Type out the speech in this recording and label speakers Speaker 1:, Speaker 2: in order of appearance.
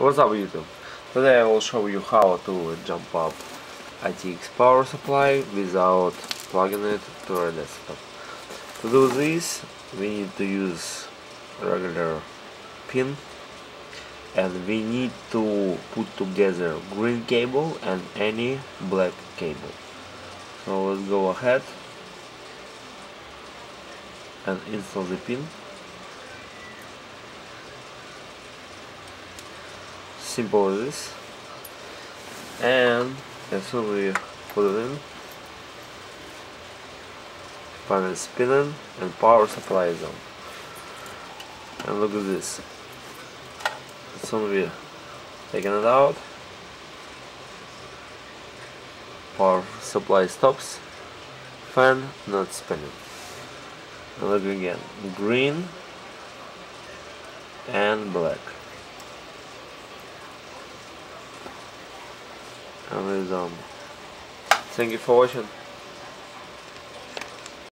Speaker 1: What's up YouTube? Today I will show you how to jump up ATX power supply without plugging it to our desktop. To do this we need to use regular pin, and we need to put together green cable and any black cable. So let's go ahead and install the pin. Simple as this, and as soon as we put it in, fan is spinning and power supply is on. And look at this, as soon as we taking it out, power supply stops, fan not spinning. And look again, green and black. And it's on. Thank you for watching.